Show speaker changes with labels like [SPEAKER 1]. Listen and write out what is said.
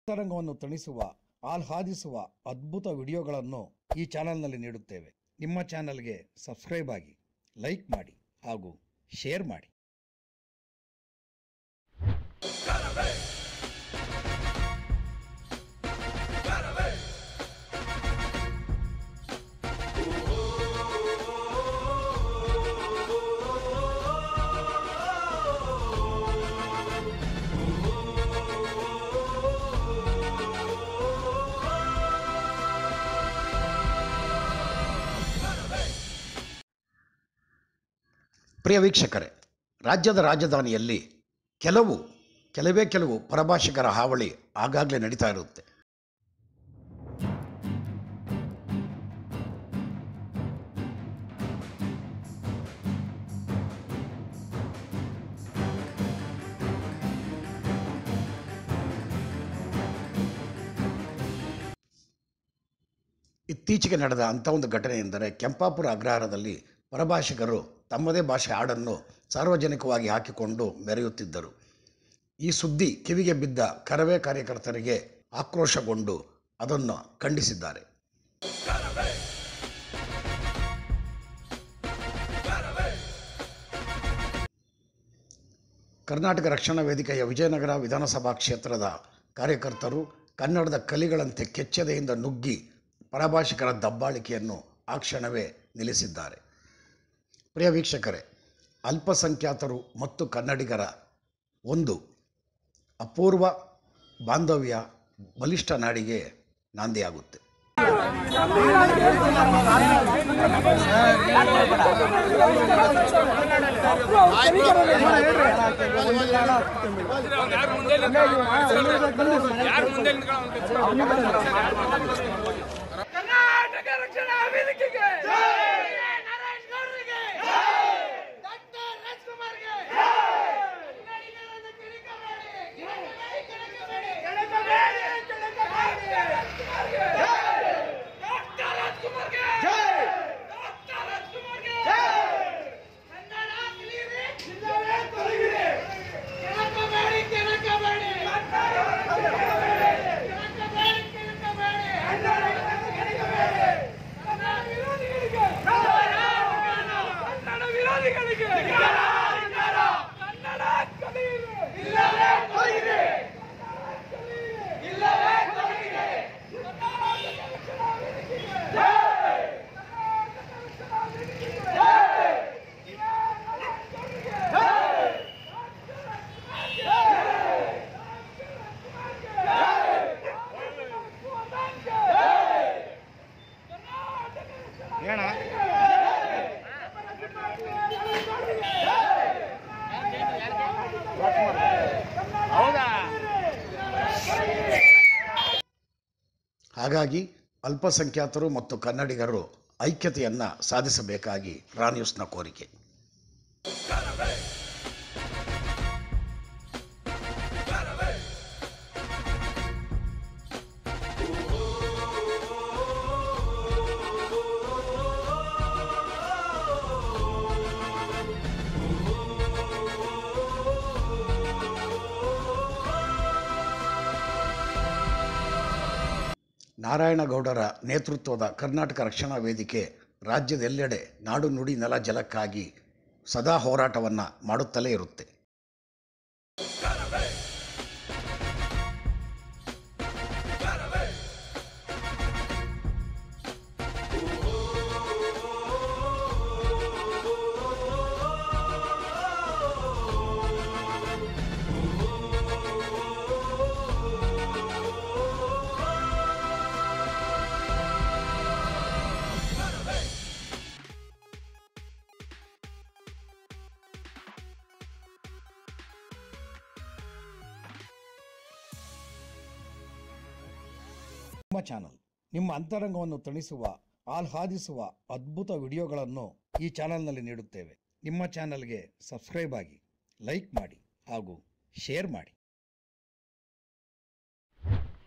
[SPEAKER 1] ಅಂತರಂಗವನ್ನು ತಣಿಸುವ ಆಹ್ಲಾದಿಸುವ ಅದ್ಭುತ ವಿಡಿಯೋಗಳನ್ನು ಈ ಚಾನೆಲ್ನಲ್ಲಿ ನೀಡುತ್ತೇವೆ. ನಿಮ್ಮ ಚಾನೆಲ್ಗೆ ಸಬ್ಸ್ಕ್ರೈಬ್ ಆಗಿ, ಲೈಕ್ ಮಾಡಿ ಹಾಗೂ ಶೇರ್ ಮಾಡಿ. ಪ್ರಿಯ ವೀಕ್ಷಕರೇ, ರಾಜ್ಯದ ರಾಜಧಾನಿಯಲ್ಲಿ ಕೆಲವೇ ಕೆಲವು ಪರಭಾಷಿಕರ ಹಾವಳಿ ಆಗಾಗಲೇ ನಡೀತಾ ಇರುತ್ತೆ. ಇತ್ತೀಚೆಗೆ ನಡೆದ ಅಂಥ ಒಂದು ಘಟನೆ ಎಂದರೆ ಕೆಂಪಾಪುರ ಅಗ್ರಹಾರದಲ್ಲಿ ಪರಭಾಷಿಗರು ತಮ್ಮದೇ ಭಾಷೆ ಹಾಡನ್ನು ಸಾರ್ವಜನಿಕವಾಗಿ ಹಾಕಿಕೊಂಡು ಮೆರೆಯುತ್ತಿದ್ದರು. ಈ ಸುದ್ದಿ ಕಿವಿಗೆ ಬಿದ್ದ ಕರವೇ ಕಾರ್ಯಕರ್ತರಿಗೆ ಆಕ್ರೋಶಗೊಂಡು ಅದನ್ನು ಖಂಡಿಸಿದ್ದಾರೆ. ಕರ್ನಾಟಕ ರಕ್ಷಣಾ ವೇದಿಕೆಯ ವಿಜಯನಗರ ವಿಧಾನಸಭಾ ಕ್ಷೇತ್ರದ ಕಾರ್ಯಕರ್ತರು ಕನ್ನಡದ ಕಲಿಗಳಂತೆ ಕೆಚ್ಚೆದೆಯಿಂದ ನುಗ್ಗಿ ಪರಭಾಷಿಕರ ದಬ್ಬಾಳಿಕೆಯನ್ನು ಆ ಕ್ಷಣವೇ ನಿಲ್ಲಿಸಿದ್ದಾರೆ. ಪ್ರಿಯ ವೀಕ್ಷಕರೇ, ಅಲ್ಪಸಂಖ್ಯಾತರು ಮತ್ತು ಕನ್ನಡಿಗರ ಒಂದು ಅಪೂರ್ವ ಬಾಂಧವ್ಯ ಬಲಿಷ್ಠ ನಾಡಿಗೆ ನಾಂದಿಯಾಗುತ್ತೆ.
[SPEAKER 2] ಕರ್ನಾಟಕ ರಕ್ಷಣಾ ವೇದಿಕೆಗೆ
[SPEAKER 1] ಹಾಗಾಗಿ ಅಲ್ಪಸಂಖ್ಯಾತರು ಮತ್ತು ಕನ್ನಡಿಗರು ಐಕ್ಯತೆಯನ್ನು ಸಾಧಿಸಬೇಕಾಗಿ ರಾ ನ್ಯೂಸ್ನ ಕೋರಿಕೆ. ನಾರಾಯಣಗೌಡರ ನೇತೃತ್ವದ ಕರ್ನಾಟಕ ರಕ್ಷಣಾ ವೇದಿಕೆ ರಾಜ್ಯದೆಲ್ಲೆಡೆ ನಾಡು ನುಡಿ ನೆಲ ಜಲಕ್ಕಾಗಿ ಸದಾ ಹೋರಾಟವನ್ನು ಮಾಡುತ್ತಲೇ ಇರುತ್ತೆ.
[SPEAKER 3] ನಿಮ್ಮ ಚಾನಲ್ ನಿಮ್ಮ ಅಂತರಂಗವನ್ನು ತಣಿಸುವ ಆಹ್ಲಾದಿಸುವ ಅದ್ಭುತ ವಿಡಿಯೋಗಳನ್ನು ಈ ಚಾನೆಲ್ನಲ್ಲಿ ನೀಡುತ್ತೇವೆ. ನಿಮ್ಮ ಚಾನೆಲ್ಗೆ ಸಬ್ಸ್ಕ್ರೈಬ್ ಆಗಿ, ಲೈಕ್ ಮಾಡಿ ಹಾಗೂ ಶೇರ್ ಮಾಡಿ.